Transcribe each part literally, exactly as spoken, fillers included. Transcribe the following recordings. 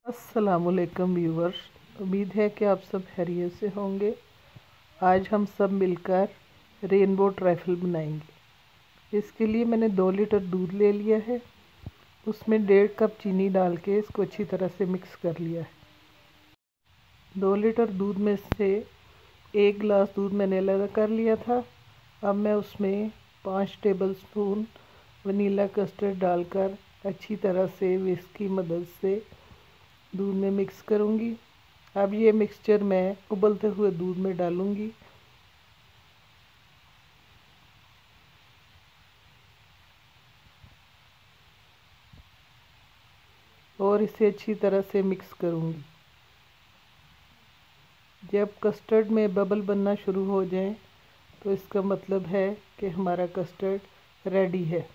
अस्सलामुअलैकुम व्यूवर्स, उम्मीद है कि आप सब खैरियत से होंगे। आज हम सब मिलकर रेनबो ट्रैफल बनाएंगे। इसके लिए मैंने दो लीटर दूध ले लिया है। उसमें डेढ़ कप चीनी डाल के इसको अच्छी तरह से मिक्स कर लिया है। दो लीटर दूध में से एक गिलास दूध मैंने अलग कर लिया था। अब मैं उसमें पाँच टेबल स्पून वनीला कस्टर्ड डालकर अच्छी तरह से विस्क की मदद से दूध में मिक्स करूंगी। अब ये मिक्सचर मैं उबलते हुए दूध में डालूंगी। और इसे अच्छी तरह से मिक्स करूंगी। जब कस्टर्ड में बबल बनना शुरू हो जाए तो इसका मतलब है कि हमारा कस्टर्ड रेडी है।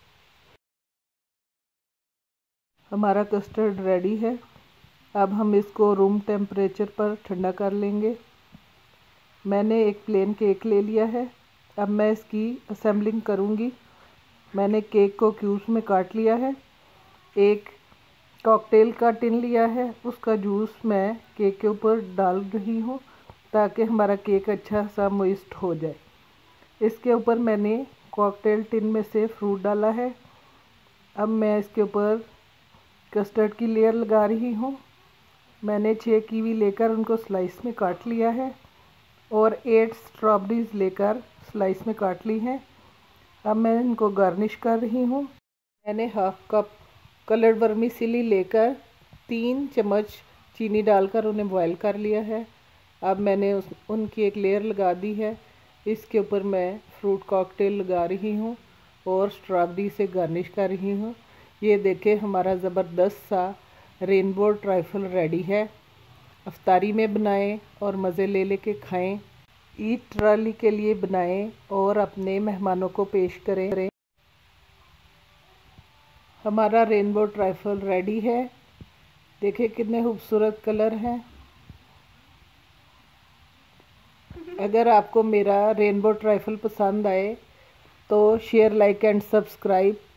हमारा कस्टर्ड रेडी है। अब हम इसको रूम टेम्परेचर पर ठंडा कर लेंगे। मैंने एक प्लेन केक ले लिया है। अब मैं इसकी असेंबलिंग करूंगी। मैंने केक को क्यूब्स में काट लिया है। एक कॉकटेल का टिन लिया है, उसका जूस मैं केक के ऊपर डाल रही हूँ ताकि हमारा केक अच्छा सा मॉइस्ट हो जाए। इसके ऊपर मैंने कॉकटेल टिन में से फ्रूट डाला है। अब मैं इसके ऊपर कस्टर्ड की लेयर लगा रही हूँ। मैंने छः कीवी लेकर उनको स्लाइस में काट लिया है और एट स्ट्रॉबेरीज लेकर स्लाइस में काट ली हैं। अब मैं इनको गार्निश कर रही हूँ। मैंने हाफ कप कलर्ड वर्मीसिली लेकर तीन चम्मच चीनी डालकर उन्हें बॉयल कर लिया है। अब मैंने उस उनकी एक लेयर लगा दी है। इसके ऊपर मैं फ्रूट कॉकटेल लगा रही हूँ और स्ट्रॉबेरी से गार्निश कर रही हूँ। ये देखें, हमारा ज़बरदस्त सा रेनबो ट्राइफल रेडी है। अफ्तारी में बनाएं और मज़े ले लेके खाएं। ईद ट्रॉली के लिए बनाएं और अपने मेहमानों को पेश करें। हमारा रेनबो ट्राइफल रेडी है। देखिए कितने खूबसूरत कलर हैं। अगर आपको मेरा रेनबो ट्राइफल पसंद आए तो शेयर, लाइक एंड सब्सक्राइब